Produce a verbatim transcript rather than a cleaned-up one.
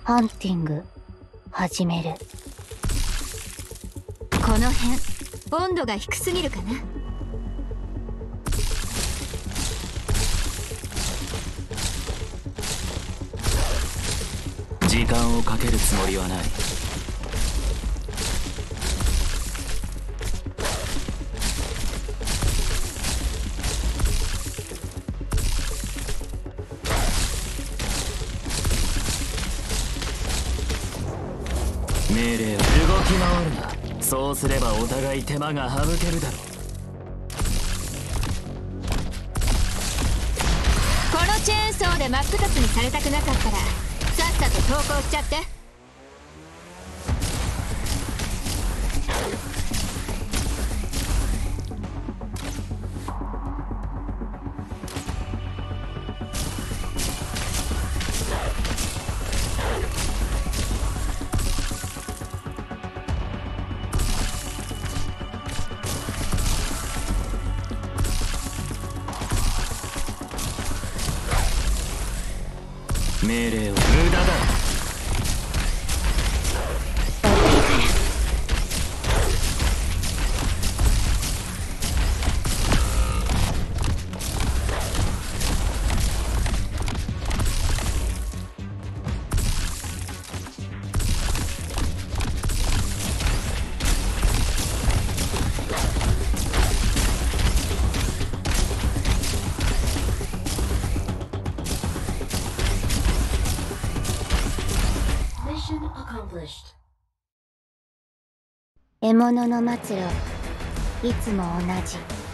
ハンティング始める。 この辺温度が低すぎるかな。 時間をかけるつもりはない。命令を動き回るな。そうすればお互い手間が省けるだろう。 このチェーンソーで真っ二つにされたくなかったらさっさと投降しちゃって。 命令を無駄だ。 獲物の末路、いつも同じ。